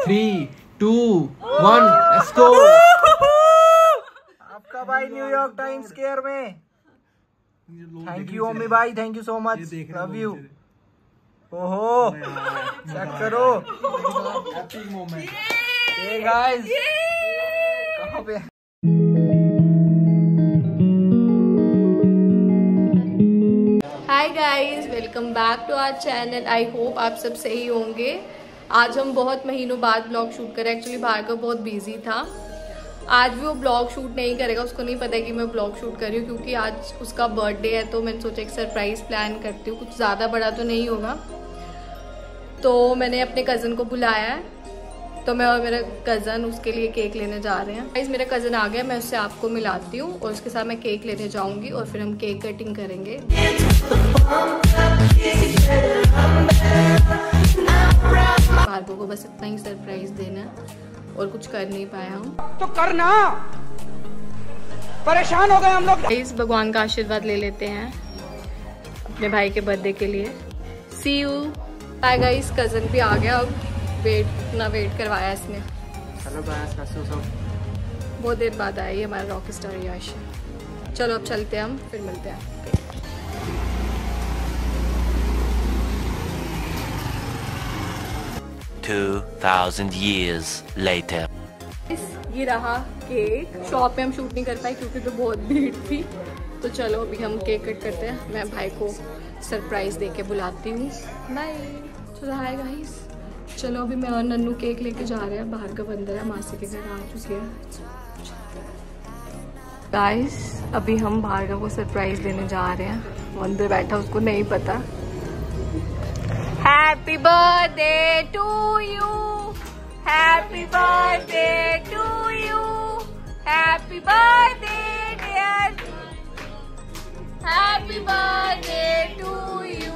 3, 2, 1, let's go। आपका भाई New York Times Square में। थैंक यू ओमी भाई, thank you so much, love you. ओहो चेक करो, हैप्पी मोमेंट। ये गाइस कहाँ पे? Hi guys, welcome back to our channel. I hope आप सब सही होंगे। आज हम बहुत महीनों बाद ब्लॉग शूट करें। एक्चुअली भार्गव बहुत बिजी था, आज भी वो ब्लॉग शूट नहीं करेगा। उसको नहीं पता है कि मैं ब्लॉग शूट कर रही हूँ, क्योंकि आज उसका बर्थडे है। तो मैंने सोचा एक सरप्राइज़ प्लान करती हूँ, कुछ ज़्यादा बड़ा तो नहीं होगा। तो मैंने अपने कज़न को बुलाया है, तो मैं और मेरा कज़न उसके लिए केक लेने जा रहे हैं। गाइस मेरा कज़न आ गया, मैं उससे आपको मिलाती हूँ और उसके साथ मैं केक लेने जाऊँगी और फिर हम केक कटिंग करेंगे। भार्गव को बस इतना ही सरप्राइज देना है और कुछ कर नहीं पाया हम। तो करना, परेशान हो गए हम लोग। गाइस भगवान का आशीर्वाद ले लेते हैं अपने भाई के बर्थडे के लिए। See you bye guys. Cousin भी आ गया, अब वेट करवाया इसने। हेलो गाइस, कैसे हो सब? बहुत देर बाद आई हमारा रॉक स्टार यश। चलो अब चलते हैं, हम फिर मिलते हैं। 2000 years later. ये रहा केक। शॉप पे हम शूट नहीं कर पाए क्योंकि तो बहुत भीड़ थी। तो चलो अभी हम केक कट करते हैं। मैं भाई को सरप्राइज देके बुलाती हूँ। बाय। तो हाय गाइस, चलो अभी मैं और नन्नू केक लेके जा रहे हैं। भार्गव अंदर है, मासी के घर आ चुके हैं। गाइस अभी हम भार्गव को सरप्राइज देने जा रहे हैं। वो अंदर बैठा, उसको नहीं पता। Happy birthday to you, happy birthday to you, happy birthday dear, happy birthday to you.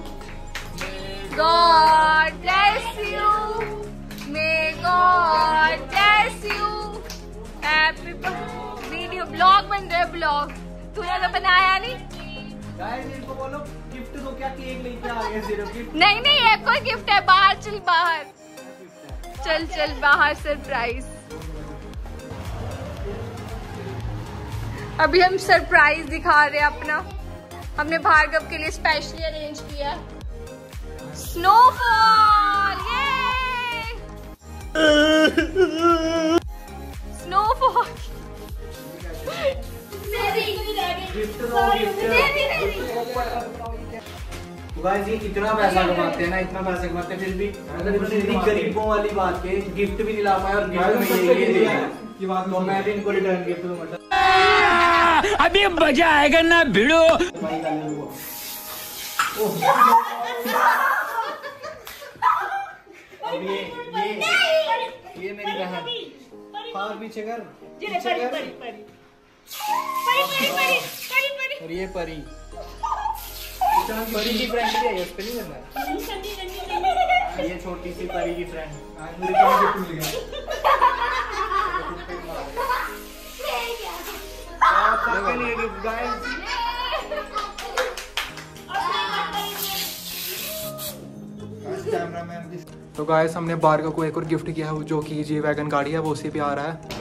God bless you, may God bless you, happy video blog बन रहा है। ब्लॉग तूने तो बनाया नहीं। गाइस इनको बोलो गिफ्ट दो, क्या केक लेके आ गए सिर्फ गिफ्ट? नहीं नहीं, ये कोई गिफ्ट है। बाहर चल, बाहर चल चल बाहर, सरप्राइज। अभी हम सरप्राइज दिखा रहे हैं अपना। हमने भार्गव के लिए स्पेशली अरेंज किया स्नोफॉल। ये स्नोफॉल। गाइस ये इतना पैसा कमाते हैं ना, इतना पैसा कमाते हैं, फिर भी मतलब इतनी गरीबों वाली बात के गिफ्ट भी नहीं ला पाए। और गिफ्ट में ये दे रहा है कि बात, तो मैं भी इनको रिटर्न गिफ्ट दूंगा। अभी मजा आएगा ना भिड़ो। ये मेरी बहन। और पीछे कर, पीछे कर। और ये परी, परी की फ्रेंड है, उस पे नहीं करना। ये छोटी सी परी की फ्रेंड। तो गाइस हमने भार्गव को एक और गिफ्ट किया है, जो कि जी वैगन गाड़ी है, वो उसी पे आ रहा है।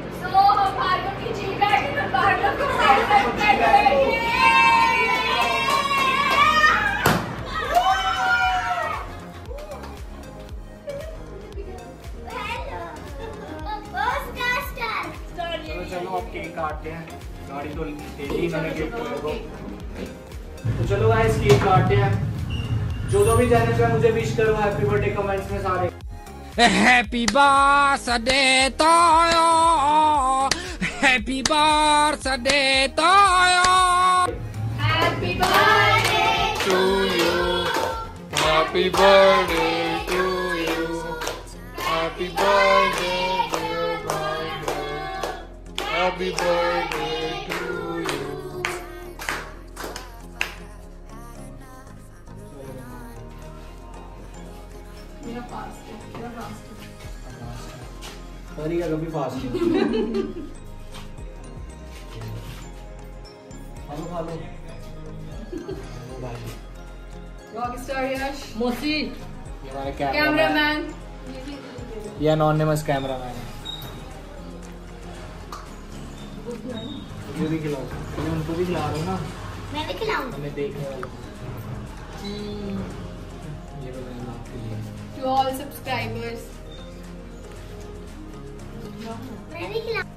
चलो अब केक काटते हैं। गाड़ी तो दे दी मैंने गिफ्ट को। तो चलो गाइस केक काटते हैं। जो भी चैनल पे मुझे विश करो हैप्पी बर्थडे कमेंट्स में सारे। Happy birthday to you, happy birthday to you, happy birthday to you, happy birthday to you, happy birthday dear Bhargav, happy birthday to you. मेरा फास्ट है, मेरा फास्ट है। सॉरी का कभी फास्ट खा लो। रॉक स्टार यश, मोसी, कैमरामैन। ये अनोनिमस कैमरा मैन है। ये भी खिलाओ, मैं उनको भी खिला रहा हूँ ना। मैं भी खिलाऊंगा। हमें देखने वालों को। ये बनाना आपके लिए। To all subscribers. मैं भी खिलाऊंगा।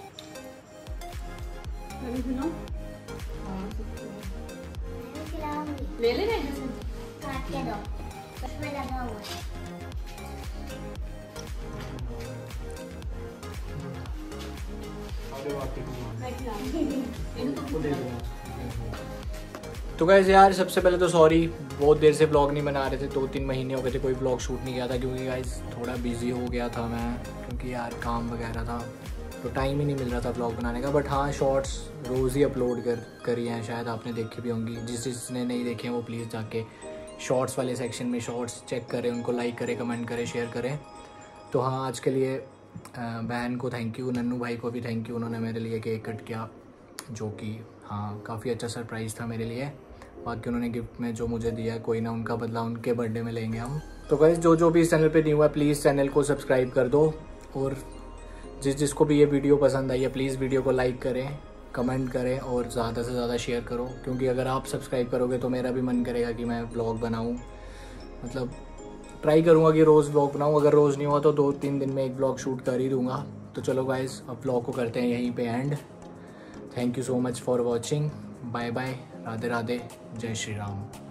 ले ले रहे काट के दो, उसमें लगा हुआ है। तो गाइस यार सबसे पहले तो सॉरी, बहुत देर से ब्लॉग नहीं बना रहे थे, 2-3 महीने हो गए थे कोई ब्लॉग शूट नहीं किया था, क्योंकि गाइस थोड़ा बिजी हो गया था मैं, क्योंकि यार काम वगैरह था तो टाइम ही नहीं मिल रहा था ब्लॉग बनाने का। बट हाँ, शॉर्ट्स रोज़ ही अपलोड करी हैं, शायद आपने देखी भी होंगी। जिसने नहीं देखे हैं वो प्लीज़ जाके शॉर्ट्स वाले सेक्शन में शॉर्ट्स चेक करें, उनको लाइक करें, कमेंट करें, शेयर करें। तो हाँ, आज के लिए बहन को थैंक यू, नन्नू भाई को भी थैंक यू, उन्होंने मेरे लिए केक कट किया, जो कि हाँ काफ़ी अच्छा सरप्राइज़ था मेरे लिए। बाकी उन्होंने गिफ्ट में जो मुझे दिया, कोई ना उनका बदला उनके बर्थडे में लेंगे हम। तो गाइस जो भी इस चैनल पे न्यू है प्लीज़ चैनल को सब्सक्राइब कर दो, और जिसको भी ये वीडियो पसंद आई है प्लीज़ वीडियो को लाइक करें, कमेंट करें और ज़्यादा से ज़्यादा शेयर करो, क्योंकि अगर आप सब्सक्राइब करोगे तो मेरा भी मन करेगा कि मैं ब्लॉग बनाऊँ। मतलब ट्राई करूँगा कि रोज़ ब्लॉग बनाऊँ, अगर रोज़ नहीं हुआ तो 2-3 दिन में एक ब्लॉग शूट कर ही दूँगा। तो चलो गाइस, अब ब्लॉग को करते हैं यहीं पे end. Thank you so much for watching, bye bye, Radhe Radhe, जय श्री राम।